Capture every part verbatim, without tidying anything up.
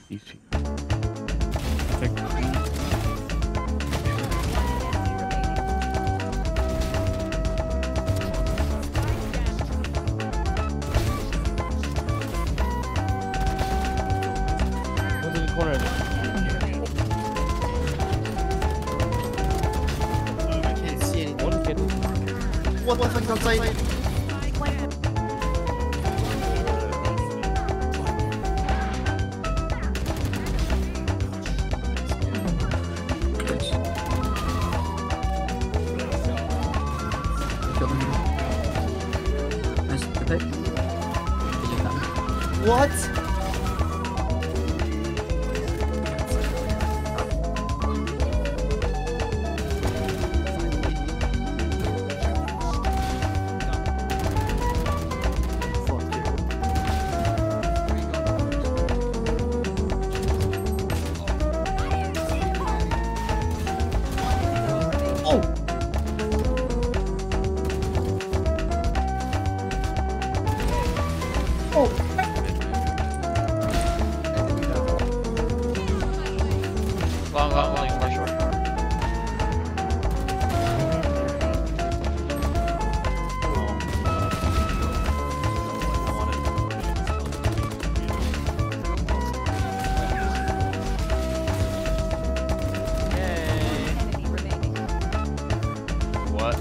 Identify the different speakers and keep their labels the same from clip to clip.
Speaker 1: Easy.
Speaker 2: One's in the corner.
Speaker 3: I can't see anything.
Speaker 2: One kid.
Speaker 3: What the fuck is outside? What?
Speaker 4: Long, long, long, more short. What?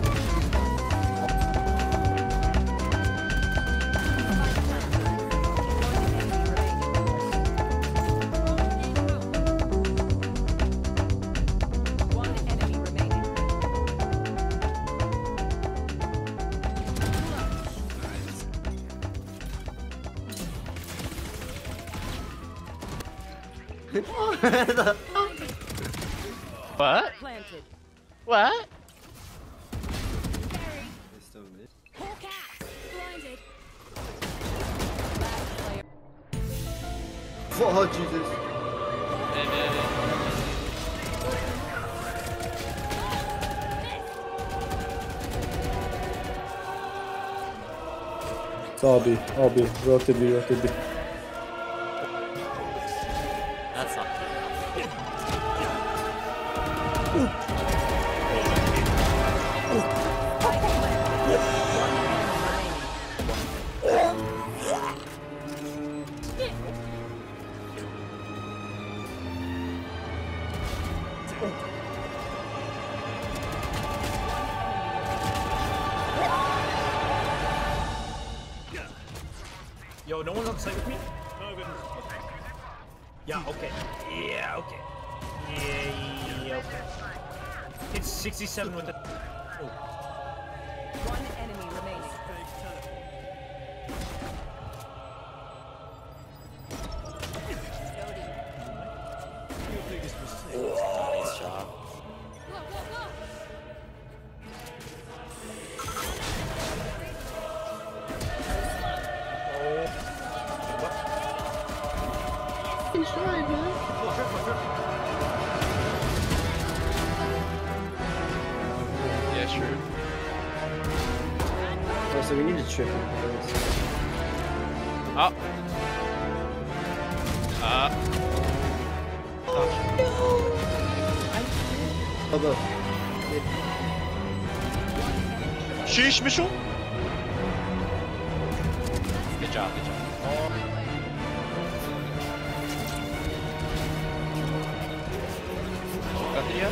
Speaker 4: What?
Speaker 5: Planted.
Speaker 4: What?
Speaker 5: Blinded.
Speaker 3: Oh Jesus!
Speaker 4: Man, man, man.
Speaker 6: It's all B, all B, rotate B, rotate B.
Speaker 4: That's not good.
Speaker 7: Yo, no one's on site with me? No, good. Yeah, okay. Yeah, okay. Yeah, yeah, okay. It's sixty-seven with the... Oh.
Speaker 5: One enemy remaining.
Speaker 4: Nice job.
Speaker 3: He's trying, man.
Speaker 4: Yeah, true.
Speaker 3: Oh, so we need to trip him.
Speaker 4: Oh. Uh.
Speaker 3: Oh, go.
Speaker 4: Sheesh, Mitchell. Good job, good job. Got the yet?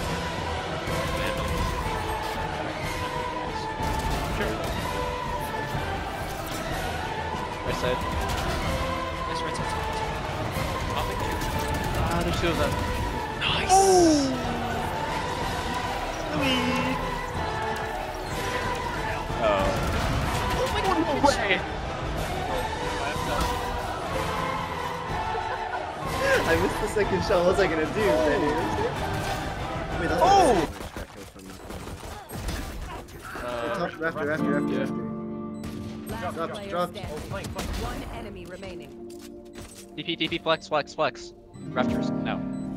Speaker 4: Sure. Right side. Nice right side. Ah, there's two of them. Nice. Oh! Louis. Oh. Oh my god, no way!
Speaker 3: I missed the second shot. What was I gonna do? Wait, that's
Speaker 4: Oh!
Speaker 3: Uh, top, after, after, after,
Speaker 4: yeah.
Speaker 3: after.
Speaker 5: Last
Speaker 3: Drop,
Speaker 5: player
Speaker 3: drop.
Speaker 5: standing.
Speaker 7: Oh, flank, flank.
Speaker 5: One enemy remaining.
Speaker 4: T P, T P, flex, flex, flex. Raptors, no.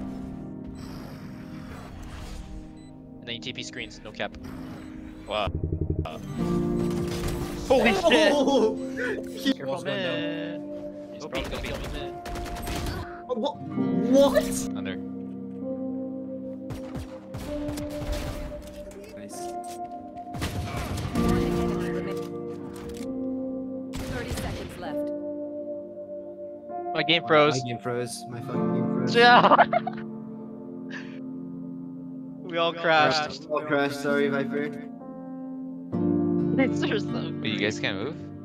Speaker 4: And then you T P screens, no cap. Wow. Uh. Holy shit!
Speaker 3: Oh!
Speaker 4: Careful, man. He's probably gonna be on me, man.
Speaker 3: Oh, what? What?
Speaker 4: Under.
Speaker 6: Nice.
Speaker 5: One enemy remaining. thirty seconds left.
Speaker 4: My game
Speaker 3: My
Speaker 4: froze.
Speaker 3: game froze. My fucking game froze.
Speaker 4: Yeah. We all crashed.
Speaker 3: Oh, crash. Sorry, Viper.
Speaker 4: Wait, you guys can't move?